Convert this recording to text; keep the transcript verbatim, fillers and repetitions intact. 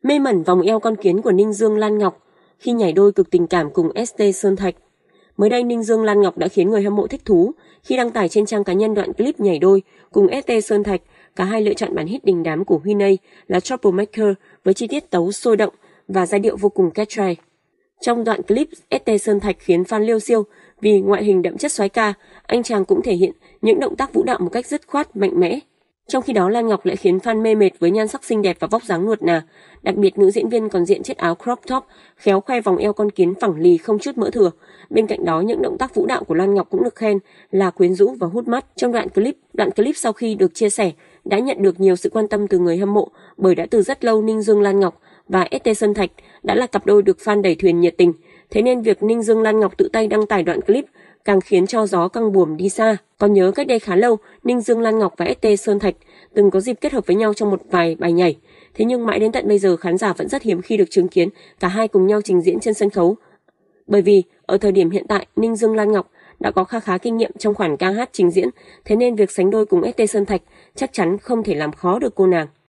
Mê mẩn vòng eo con kiến của Ninh Dương Lan Ngọc khi nhảy đôi cực tình cảm cùng ét tê Sơn Thạch. Mới đây, Ninh Dương Lan Ngọc đã khiến người hâm mộ thích thú khi đăng tải trên trang cá nhân đoạn clip nhảy đôi cùng ét tê Sơn Thạch. Cả hai lựa chọn bản hit đình đám của Huy Nây là Troublemaker với chi tiết tấu sôi động và giai điệu vô cùng catchy. Trong đoạn clip, ét tê Sơn Thạch khiến fan liêu xiêu vì ngoại hình đậm chất soái ca, anh chàng cũng thể hiện những động tác vũ đạo một cách dứt khoát, mạnh mẽ. Trong khi đó, Lan Ngọc lại khiến fan mê mệt với nhan sắc xinh đẹp và vóc dáng nuột nà. Đặc biệt, nữ diễn viên còn diện chiếc áo crop top, khéo khoe vòng eo con kiến phẳng lì không chút mỡ thừa. Bên cạnh đó, những động tác vũ đạo của Lan Ngọc cũng được khen là quyến rũ và hút mắt. Trong đoạn clip, đoạn clip sau khi được chia sẻ đã nhận được nhiều sự quan tâm từ người hâm mộ, bởi đã từ rất lâu Ninh Dương Lan Ngọc và ét tê Sơn Thạch đã là cặp đôi được fan đẩy thuyền nhiệt tình. Thế nên việc Ninh Dương Lan Ngọc tự tay đăng tải đoạn clip càng khiến cho gió căng buồm đi xa. Còn nhớ cách đây khá lâu, Ninh Dương Lan Ngọc và ét tê Sơn Thạch từng có dịp kết hợp với nhau trong một vài bài nhảy. Thế nhưng mãi đến tận bây giờ, khán giả vẫn rất hiếm khi được chứng kiến cả hai cùng nhau trình diễn trên sân khấu. Bởi vì ở thời điểm hiện tại, Ninh Dương Lan Ngọc đã có khá khá kinh nghiệm trong khoản ca hát trình diễn, thế nên việc sánh đôi cùng ét tê Sơn Thạch chắc chắn không thể làm khó được cô nàng.